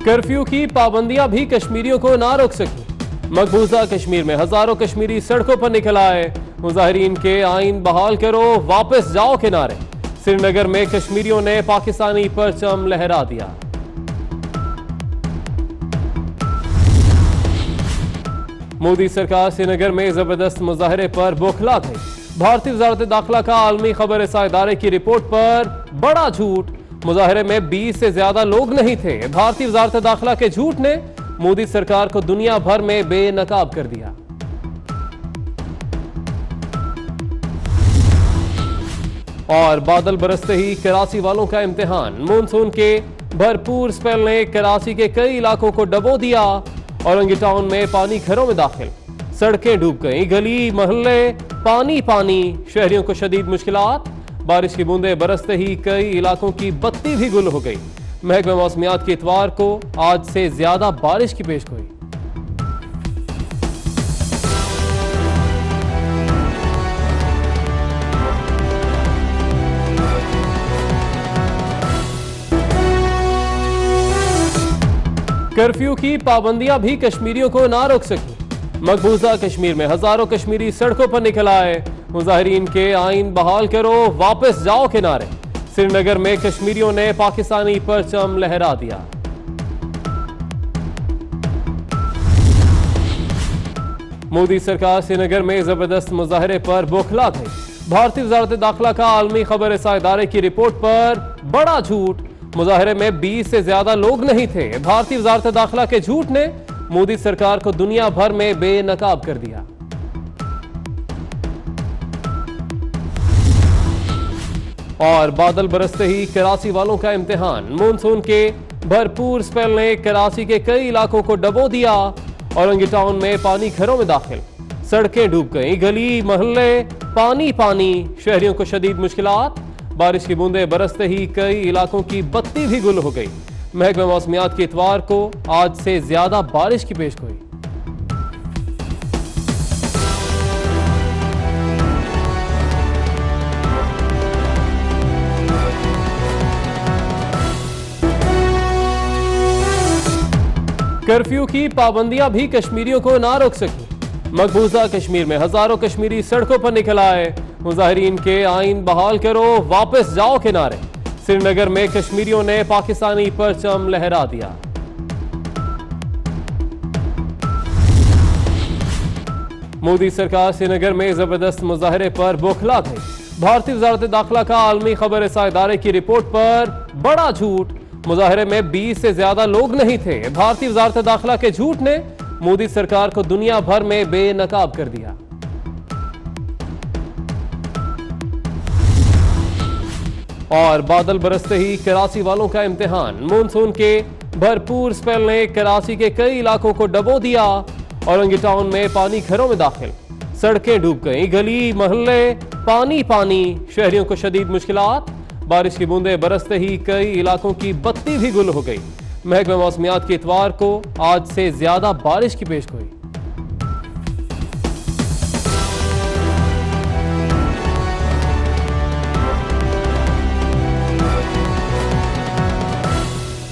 Curfew की पाबंदियां भी कश्मीरियों को ना रोक सकी। मकबूजा कश्मीर में हजारों कश्मीरी सड़कों पर निकल आए। मुजाहिरीन के आइन बहाल करो, वापस जाओ के नारे। श्रीनगर में कश्मीरियों ने पाकिस्तानी परचम लहरा दिया। मोदी सरकार श्रीनगर में जबरदस्त मुजाहरे पर बौखला गई। भारतीय वजारत दाखिला का आलमी खबर रसां इदारे की रिपोर्ट पर बड़ा झूठ। मुजाहरे में 20 से ज्यादा लोग नहीं थे। भारतीय वजारत दाखिला के झूठ ने मोदी सरकार को दुनिया भर में बेनकाब कर दिया। और बादल बरसते ही कराची वालों का इम्तिहान। मानसून के भरपूर स्पेल ने कराची के कई इलाकों को डबो दिया। औरंगी टाउन में पानी घरों में दाखिल, सड़कें डूब गई, गली मोहल्ले पानी पानी, शहरियों को शदीद मुश्किलात। बारिश की बूंदें बरसते ही कई इलाकों की बत्ती भी गुल हो गई। महकमा मौसमियात के इतवार को आज से ज्यादा बारिश की पेशगोई। कर्फ्यू की पाबंदियां भी कश्मीरियों को ना रोक सकी। मकबूजा कश्मीर में हजारों कश्मीरी सड़कों पर निकल आए। मुजाहिरीन के आइन बहाल करो, वापस जाओ के नारे। श्रीनगर में कश्मीरियों ने पाकिस्तानी परचम लहरा दिया। मोदी सरकार श्रीनगर में जबरदस्त मुजाहरे पर बौखला गई। भारतीय वजारत दाखिला का आलमी खबर रसां इदारे की रिपोर्ट पर बड़ा झूठ। मुजाहरे में 20 से ज्यादा लोग नहीं थे। भारतीय वजारत दाखिला के झूठ ने मोदी सरकार को दुनिया भर में बेनकाब कर दिया। और बादल बरसते ही कराची वालों का इम्तिहान। मानसून के भरपूर स्पेल ने कराची के कई इलाकों को डबो दिया। औरंगी टाउन में पानी घरों में दाखिल, सड़कें डूब गई, गली मोहल्ले पानी पानी, शहरियों को शदीद मुश्किलात। बारिश की बूंदें बरसते ही कई इलाकों की बत्ती भी गुल हो गई। महकमा मौसमियात के इतवार को आज से ज्यादा बारिश की पेशगोई। कर्फ्यू की पाबंदियां भी कश्मीरियों को ना रोक सकी। मकबूजा कश्मीर में हजारों कश्मीरी सड़कों पर निकल आए। मुजाहिरीन के आइन बहाल करो, वापस जाओ के नारे। श्रीनगर में कश्मीरियों ने पाकिस्तानी परचम लहरा दिया। मोदी सरकार श्रीनगर में जबरदस्त मुजाहरे पर बौखला गई। भारतीय वजारत दाखिला का आलमी खबर रसां इदारे की रिपोर्ट पर बड़ा झूठ। मुजाहरे में 20 से ज्यादा लोग नहीं थे। भारतीय वजारत दाखिला के झूठ ने मोदी सरकार को दुनिया भर में बेनकाब कर दिया। और बादल बरसते ही कराची वालों का इम्तिहान। मानसून के भरपूर स्पेल ने कराची के कई इलाकों को डबो दिया। औरंगी टाउन में पानी घरों में दाखिल, सड़कें डूब गई, गली मोहल्ले पानी पानी, शहरियों को शदीद मुश्किलात। बारिश की बूंदें बरसते ही कई इलाकों की बत्ती भी गुल हो गई। महकमा मौसमियात के इतवार को आज से ज्यादा बारिश की पेशगोई।